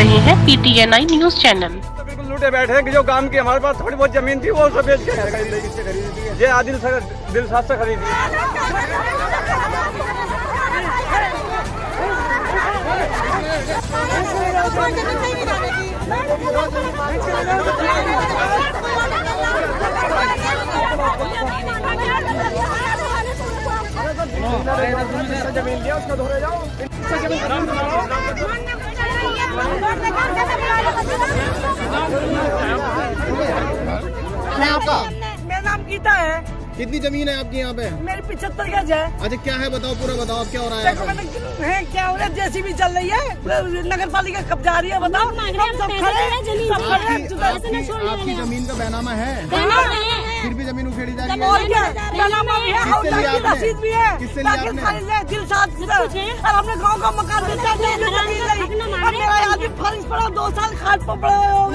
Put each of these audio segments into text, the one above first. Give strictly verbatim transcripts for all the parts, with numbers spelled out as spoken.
रहे हैं पीटीएन आई news channel. बिल्कुल लूटे बैठे हैं कि जो काम की हमारे पास थोड़ी बहुत जमीन थी वो सब बेच के खरीदी, ये आदिल से दिल साथ से खरीदी। जमीन दिया उसका धोरे जाओ। आपका मेरा नाम गीता है। कितनी जमीन है आपकी यहाँ पे? मेरी पिछहत्तर गज है। अच्छा क्या है बताओ, पूरा बताओ अब क्या हो रहा है? देखो मैंने है क्या हो रहा है, जेसीबी चल रही है, नगर पालिका कब्जा आ रही है। बताओ हम सब खड़े हैं, सब खड़े हैं। आपकी जमीन का बैनामा है, फिर भी जमीन उखेड़ी जा रही है। और क्या बैनामा भी है और रसीद भी है। किससे लिया आपने? दिल साथ और हमने गाँव का मकान बेचा, मेरा आदमी फर्ज पड़ा, दो साल खाद पर पड़े हो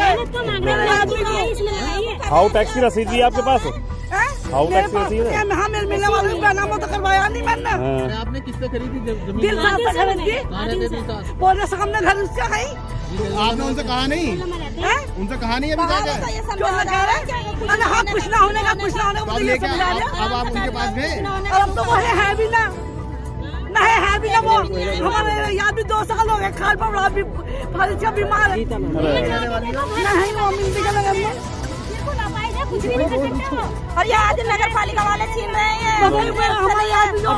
गए। हाउ टैक्स की रसीद भी आपके पास है? मेरे पास हाँ मेरे मिलने वाले बैनामा तो करवाया नहीं मैंने। आपने किससे खरीदी जमीन? दिल साथ से खरीदी, बोले सामने घर उसका है। आपने उनसे कहा नहीं? उनसे कहा नहीं अभी तक? क्यों ना कह रहे? अरे हाँ कुछ ना होने का, कुछ ना होने का मुझे ये समझा रहे। अब आप उनके पास गए? और अब तो वो है, है भी ना, ना है, है भी ना। वो हमारे यहाँ भी दो साल हो गए, खाल पर बड़ा भी फारिश का बीमार है। नहीं वो मिलती का नगर कुछ भी नहीं कर सकते हो। और ये आज नगर पालिका वाले छीन रहे हैं। हमारे यहाँ भी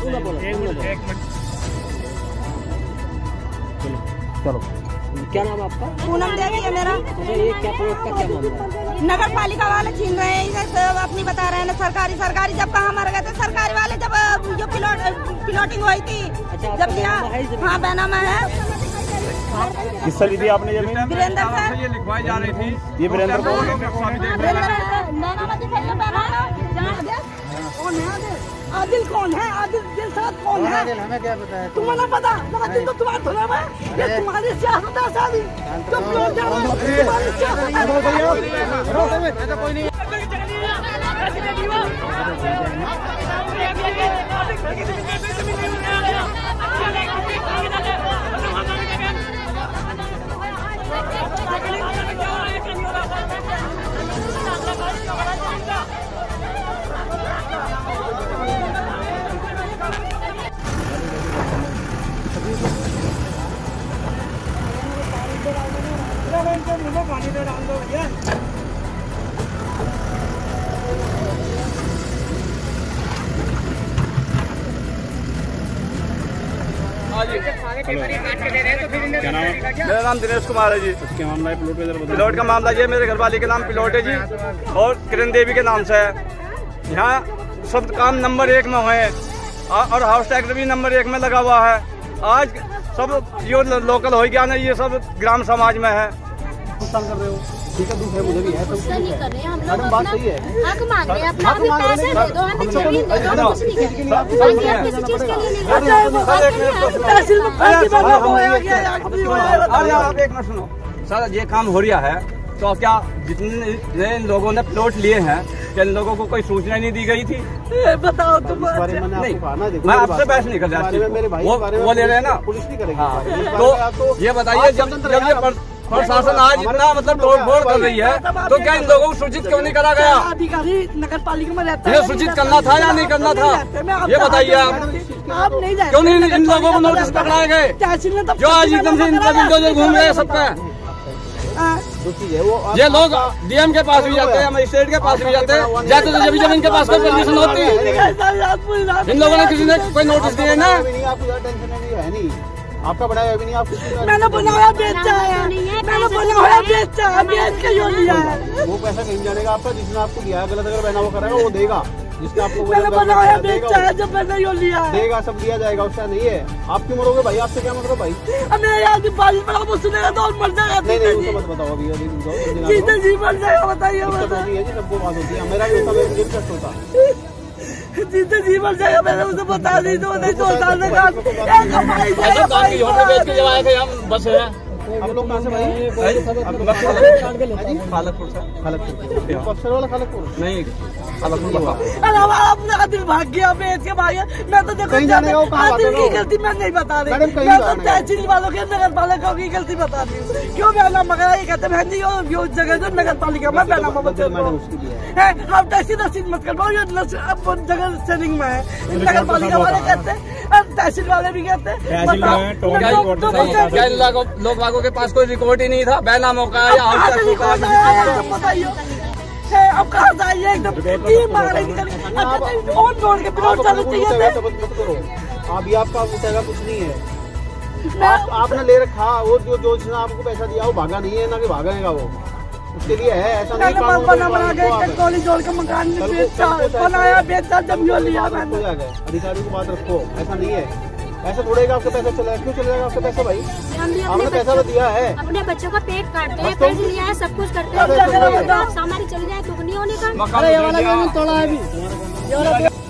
चलो क्या नाम है आपका? पूनम देवी है मेरा। ये क्या प्लॉट का क्या मामला है? नगर पालिका वाले छीन रहे हैं, सब अपनी बता रहे हैं ना। सरकारी सरकारी जब कहाँ मर गए थे, सरकारी वाले जब जो पिलॉट पिलॉटिंग हुई थी जब यहाँ, हाँ बैनामा है। किससे ली थी आपने जमीन? वीरेंद्र सर, ये लिखवाई जा रही थी। ये वीरेंद्र कौन है? आदिल कौन है? आदिल दिल साथ कौन है? हमें क्या पता है? तुम्हें ना पता? आदिल तो तुम्हारा धुना में, ये तुम्हारी सियासत है सारी। तो प्लॉट जा रहा है, तुम्हारी सियासत है। कोई नहीं पानी तो डाल दो भैया। क्या नाम है? मेरा नाम दिनेश कुमार है जी। क्या मामला है? प्लॉट में प्लॉट का मामला ये मेरे घर वाले के नाम प्लॉट है जी, और किरण देवी के नाम से है। यहाँ सब काम नंबर एक में हुए और हाउस टैक्स भी नंबर एक में लगा हुआ है। आज सब जो लोकल हो गया ना, ये सब ग्राम समाज में है। नुकसान कर रहे हो, ठीक है, दुख है, मुझे भी है। तो नहीं कर रहे हैं हम मैडम बात सही है। हक मांग रहे हैं अपना, अभी पैसे दे दो, हमें जमीन दे दो, कुछ नहीं है। बाकी आप किसी चीज के लिए नहीं कर रहे। आप एक मिनट सुनो सर, ये काम हो रहा है तो क्या जितने लोगों ने प्लॉट लिए हैं क्या इन लोगों को कोई सूचना नहीं दी गई थी? बताओ तुम। नहीं मैं आपसे बहस नहीं कर रहा, वो वो ले रहे हैं ना, पुलिस नहीं करेगी। तो ये बताइए जब जब ये प्रशासन आज इतना मतलब तोड़ फोड़ कर रही है तो क्या इन लोगों को सूचित क्यों नहीं करा गया? अधिकारी नगर पालिका में रहते हैं, सूचित करना था या नहीं करना था, ये बताइए आप। आप नहीं जाए क्यों नहीं इन लोगों को नोटिस पकड़ाए गए जो आज एकदम से इनका बिल्डोजर घूम रहे हैं सबका? ये लोग डीएम के पास भी जाते हैं, मजिस्ट्रेट के पास भी जाते हैं, जाते तो जब जब इनके पास कोई परमिशन होती है। इन लोगों ने किसी ने कोई नोटिस दिए ना? आपका बनाया भी नहीं, आप मैंने बनाया बेचा है, मैंने बनाया बेचा है, बेच के जो लिया है। वो पैसा नहीं जानेगा आपका, जिसने आपको दिया है गलत, अगर बहना वो कराएगा वो देगा, जिसने आपको मैंने बनाया बेचा है, जब मैंने यो लिया है देगा, सब दिया जाएगा, उसका नहीं है। आप क्यों मरोगे भाई? आपसे क्या मतलब भाई? मेरे यार की बारिश पड़ा वो सुनेगा तो मर जाएगा। नहीं नहीं मत बताओ अभी, अभी जीते जी मर जाएगा, बताइए। सबको बात होती है, मेरा भी होता है, मुझे भी कष्ट होता। जीते जी मर जाएगा, मैंने उसे बता दी तो नहीं तो साल में काम बस है। हम लोग कहाँ से भाई? खालकपुर से। खालकपुर वाला खालकपुर नहीं अब नहीं हुआ। अरे हमारा अपना दिल भाग गया बेच के भाग गया। मैं तो देखो कहीं जाने का वो कहाँ दिल बात की है? गलती मैं नहीं बता रही, मैडम, कहीं मैं तो जाने का। तहसील वालों के नगर पालिका की गलती बता रही हूँ। क्यों बहना मगर ये कहते बहन जी वो उस जगह जो नगर पालिका में बहना मैडम उसके लिए है। है आप तहसील तहसील मत करवाओ, ये नस- अब जगह सेलिंग में है। नगर पालिका वाले कहते हैं और तहसील वाले भी कहते हैं। बताओ, तो बच्चे- क्या इन लोगों लोग बागों के पास कोई रिकॉर्ड ही नहीं था, बैनामों का या अब कहाँ से रिकॉर्ड आया है, एकदम बताइए। है, अब कहाँ से आई है एकदम टीम मार रही निकल अच्छा ऑन रोड के पिलॉट चालू चाहिए थे। मत मत करो, अभी आपका उठेगा कुछ नहीं है। मैं आप आपने ले रखा वो जो जो जिसने आपको पैसा दिया वो भागा नहीं है ना कि भागेगा वो, उसके लिए है ऐसा नहीं। मैंने कानून बना को बना के आपको एक गोली जोड़ के मकान में कल को- बेचा कल को बनाया बेचा जब जो लिया बात रखो मैंने। जाके, अधिकारी को बात रखो, ऐसा नहीं है। ऐसा थोड़ेगा आपका पैसा चलेगा, क्यों चलेगा आपका पैसा भाई? हम भी आपने अपने पैसा तो दिया है। अपने बच्चों का पेट काटते हैं, बस तो- पैसे लिया है, सब कुछ करते अरे हैं। सुनिए। आप हमारी चली जाए तो नहीं होने का। मकान तोड़ा है अभी।